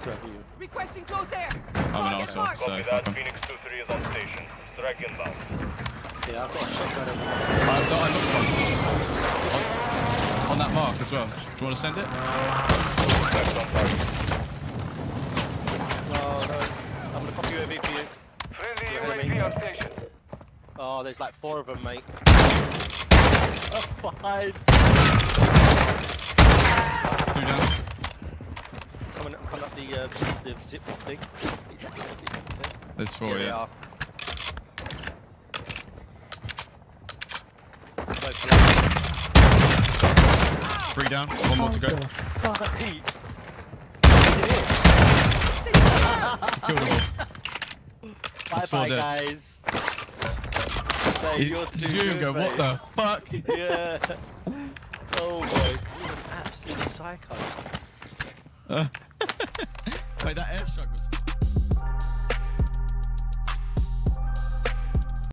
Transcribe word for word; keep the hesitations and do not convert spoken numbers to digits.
Requesting close air. I'm an arsehole, so Copy fuck that. 'em. Phoenix two three is on station. Strike inbound. Yeah, I've got a shotgun. I've got another one. On, on that mark as well. Do you want to send it? Sex on target. No, no. I'm gonna copy U A V for you. Friendly Yeah, U A V mate. on station. Oh, there's like four of them, mate. Oh, fine. Two down. Coming up, coming up the, uh, the zip thing. There's four, Here they yeah. are. Three down. One more to go. Fuck, Pete. Killed them all. Bye That's four bye, dead. guys. Mate, He- you're Did too you even good, go, what mate. the fuck? Yeah. Oh my, you're an absolute psycho. Uh, wait, that airstrike was